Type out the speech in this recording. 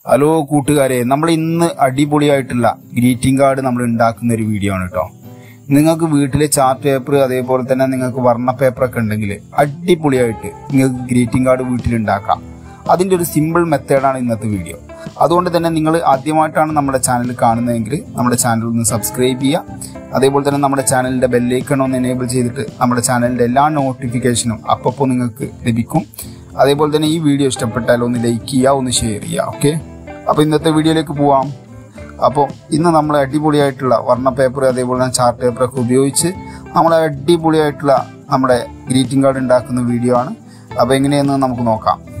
Hello കൂട്ടുകാരെ, നമ്മൾ ഇന്ന് അടിപൊളിയായിട്ടുള്ള ഗ്രീറ്റിംഗ് കാർഡ് നമ്മൾ ഉണ്ടാക്കുന്ന ഒരു വീഡിയോ ആണ് കേട്ടോ. നിങ്ങൾക്ക് വീട്ടിലെ ചാർട്ട് പേപ്പർ അതേപോലെ തന്നെ നിങ്ങൾക്ക് വർണ്ണ പേപ്പറൊക്കെ ഉണ്ടെങ്കിൽ അടിപൊളിയായിട്ട് നിങ്ങൾക്ക് ഗ്രീറ്റിംഗ് കാർഡ് വീട്ടിലുണ്ടാക്കാം. അതിൻ്റെ ഒരു സിമ്പിൾ മെത്തേഡാണ് ഇന്നത്തെ വീഡിയോ. അതുകൊണ്ട് തന്നെ നിങ്ങൾ ആദ്യമായിട്ടാണ് നമ്മുടെ ചാനൽ കാണുന്നതെങ്കിൽ നമ്മുടെ ചാനൽ ഒന്ന് സബ്സ്ക്രൈബ് ചെയ്യുക. അതേപോലെ തന്നെ നമ്മുടെ ചാനലിൻ്റെ ബെല്ലൈക്കൺ ഒന്ന് എനേബിൾ ചെയ്തിട്ട് നമ്മുടെ ചാനലിൻ്റെ എല്ലാ നോട്ടിഫിക്കേഷനും അപ്പോൾ നിങ്ങൾക്ക് ലഭിക്കും. അതേപോലെ തന്നെ ഈ വീഡിയോ ഇഷ്ടപ്പെട്ടാൽ ഒന്ന് ലൈക്ക് ചെയ്യുക, ഒന്ന് ഷെയർ ചെയ്യുക. ഓക്കെ, അപ്പോൾ ഇന്നത്തെ വീഡിയോയിലേക്ക് പോവാം. അപ്പോൾ ഇന്ന് നമ്മൾ അടിപൊളിയായിട്ടുള്ള വർണ്ണ പേപ്പർ അതേപോലെ തന്നെ ചാർട്ട് പേപ്പറൊക്കെ ഉപയോഗിച്ച് നമ്മൾ അടിപൊളിയായിട്ടുള്ള നമ്മുടെ ഗ്രീറ്റിംഗ് കാർഡ് ഉണ്ടാക്കുന്ന വീഡിയോ ആണ്. അപ്പോൾ എങ്ങനെയെന്ന് നമുക്ക് നോക്കാം.